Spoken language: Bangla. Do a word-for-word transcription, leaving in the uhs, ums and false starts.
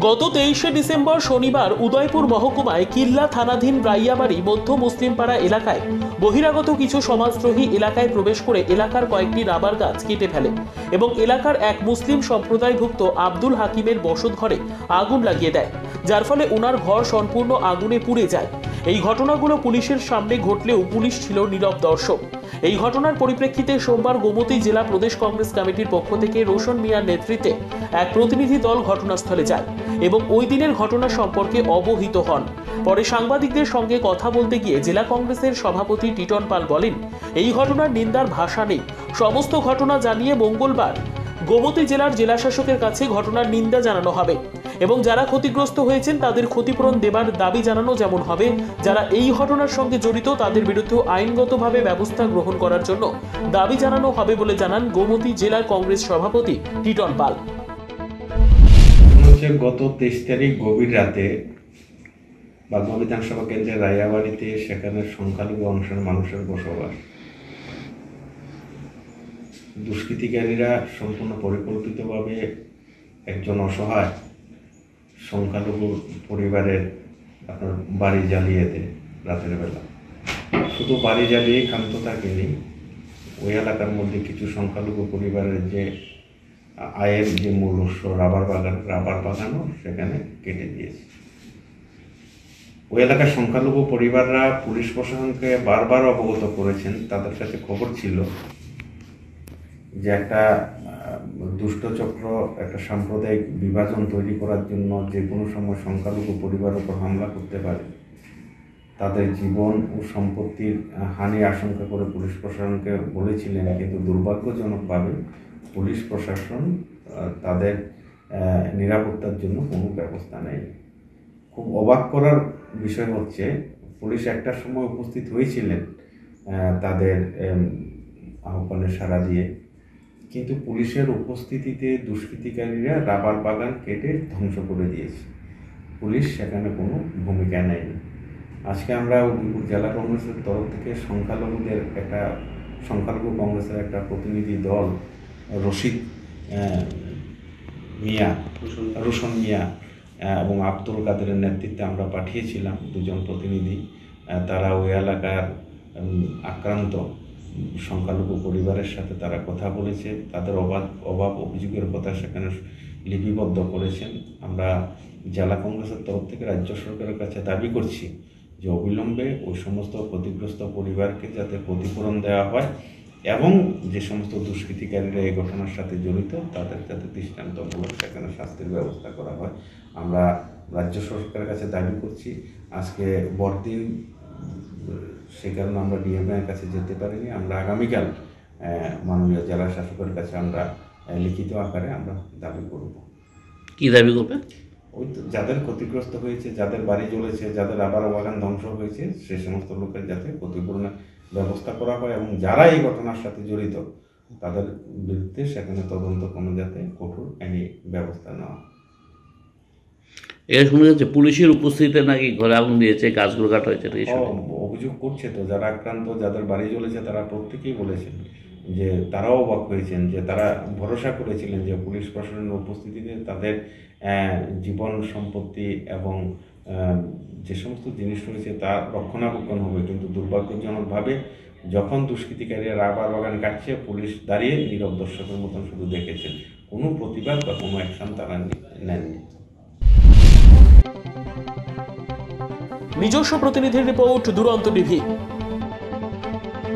গত তেইশে ডিসেম্বর শনিবার উদয়পুর মহকুমায় কিল্লা থানাধীন রাইয়াবাড়ি মধ্য মুসলিমপাড়া এলাকায় বহিরাগত কিছু সমাজদ্রোহী এলাকায় প্রবেশ করে এলাকার কয়েকটি রাবার গাছ কেটে ফেলে এবং এলাকার এক মুসলিম সম্প্রদায়ভুক্ত আব্দুল হাকিমের বসতঘরে আগুন লাগিয়ে দেয়, যার ফলে ওনার ঘর সম্পূর্ণ আগুনে পুড়ে যায়। এই ঘটনাগুলো পুলিশের সামনে ঘটলেও পুলিশ ছিল নীরব দর্শক। এই ঘটনার পরিপ্রেক্ষিতে সোমবার গোমতী জেলা প্রদেশ কংগ্রেস কমিটির পক্ষ থেকে রোশন মিয়ার নেতৃত্বে এক প্রতিনিধি দল ঘটনাস্থলে যায় এবং ওই দিনের ঘটনা সম্পর্কে অবহিত হন। পরে সাংবাদিকদের সঙ্গে কথা বলতে গিয়ে জেলা কংগ্রেসের সভাপতি টিটন পাল বলেন, এই ঘটনার নিন্দার ভাষা নেই। সমস্ত ঘটনা জানিয়ে মঙ্গলবার গোমতী জেলার জেলাশাসকের কাছে ঘটনার নিন্দা জানানো হবে এবং যারা ক্ষতিগ্রস্ত হয়েছেন তাদের ক্ষতিপূরণ দেবার দাবি জানানো যেমন হবে, যারা এই ঘটনার সঙ্গে জড়িত তাদের বিরুদ্ধে আইনগতভাবে ব্যবস্থা গ্রহণ করার জন্য দাবি জানানো হবে বলে জানান গোমতী জেলা কংগ্রেস সভাপতি টিটন পাল। গত তেইশ তারিখ গভীর রাতে বাগমা বিধানসভা কেন্দ্রের রাইয়াবাড়িতে, সেখানে সংখ্যালঘু অংশের মানুষের বসবাস। দুষ্কৃতিকারীরা সম্পূর্ণ পরিকল্পিতভাবে একজন অসহায় সংখ্যালঘু পরিবারের আপনার বাড়ি জ্বালিয়ে দেয় রাতের বেলা। শুধু বাড়ি জ্বালিয়ে ক্ষান্ত থাকেনি, ওই এলাকার মধ্যে কিছু সংখ্যালঘু পরিবারের যে আয়ের যে মূল উৎস রাবার বাগান রাবার বাগানও সেখানে কেটে দিয়েছে। ওই এলাকার সংখ্যালঘু পরিবাররা পুলিশ প্রশাসনকে বারবার অবগত করেছেন। তাদের কাছে খবর ছিল যে একটা দুষ্ট চক্র একটা সাম্প্রদায়িক বিভাজন তৈরি করার জন্য যে কোনো সময় সংখ্যালঘু পরিবারের উপর হামলা করতে পারে। তাদের জীবন ও সম্পত্তির হানি আশঙ্কা করে পুলিশ প্রশাসনকে বলেছিলেন, কিন্তু দুর্ভাগ্যজনকভাবে পুলিশ প্রশাসন তাদের নিরাপত্তার জন্য কোনো ব্যবস্থা নেয়নি। খুব অবাক করার বিষয় হচ্ছে, পুলিশ একটার সময় উপস্থিত হয়েছিলেন তাদের আহ্বানে সাড়া দিয়ে, কিন্তু পুলিশের উপস্থিতিতে দুষ্কৃতিকারীরা রাবার বাগান কেটে ধ্বংস করে দিয়েছে। পুলিশ সেখানে কোনো ভূমিকা নেয়নি। আজকে আমরা উদয়পুর জেলা কংগ্রেসের তরফ থেকে সংখ্যালঘুদের একটা সংখ্যালঘু কংগ্রেসের একটা প্রতিনিধি দল রশিদ মিয়া রোশন মিয়া এবং আব্দুল কাদেরের নেতৃত্বে আমরা পাঠিয়েছিলাম দুজন প্রতিনিধি। তারা ওই এলাকার আক্রান্ত সংখ্যালঘু পরিবারের সাথে তারা কথা বলেছে, তাদের অভাব অভাব অভিযোগের কথা সেখানে লিপিবদ্ধ করেছেন। আমরা জেলা কংগ্রেসের তরফ থেকে রাজ্য সরকারের কাছে দাবি করছি যে অবিলম্বে ওই সমস্ত ক্ষতিগ্রস্ত পরিবারকে যাতে ক্ষতিপূরণ দেওয়া হয় এবং যে সমস্ত দুষ্কৃতিকারীরা এই ঘটনার সাথে জড়িত তাদের যাতে দৃষ্টান্তমূলক সেখানে শাস্তির ব্যবস্থা করা হয়। আমরা রাজ্য সরকারের কাছে দাবি করছি। আজকে বড়দিন, সে কারণে আমরা ডিএমএর কাছে যেতে পারিনি। আমরা আগামীকাল মাননীয় জেলা শাসকের কাছে আমরা লিখিত আকারে আমরা দাবি করব। কি দাবি করবেন? ওই যাদের ক্ষতিগ্রস্ত হয়েছে, যাদের বাড়ি জ্বলেছে, যাদের রাবার বাগান ধ্বংস হয়েছে, সেই সমস্ত লোকের যাতে ক্ষতিপূরণের ব্যবস্থা করা হয় এবং যারা এই ঘটনার সাথে জড়িত তাদের বিরুদ্ধে সেখানে তদন্ত কোনো যাতে কঠোর আইনি ব্যবস্থা নেওয়া। এর শোনা যাচ্ছে পুলিশের উপস্থিতিতে নাকি ঘরে আগুন দিয়েছে, গাছগুলো কাটা হয়েছে। অভিযোগ করছে তো যারা আক্রান্ত, যাদের বাড়ি জ্বলেছে, তারা প্রত্যেকেই বলেছেন যে তারাও অবাক হয়েছেন, যে তারা ভরসা করেছিলেন যে পুলিশ প্রশাসনের উপস্থিতিতে তাদের জীবন সম্পত্তি এবং যে সমস্ত জিনিস রয়েছে তা রক্ষণাবেক্ষণ হবে, কিন্তু দুর্ভাগ্যজনকভাবে যখন দুষ্কৃতিকারীরা রাবার বাগান কাটছে, পুলিশ দাঁড়িয়ে নীরব দর্শকের মতন শুধু দেখেছেন, কোনো প্রতিবাদ বা কোনো অ্যাকশন তারা নেননি। নিজস্ব প্রতিনিধির রিপোর্ট, দুরন্ত টিভি।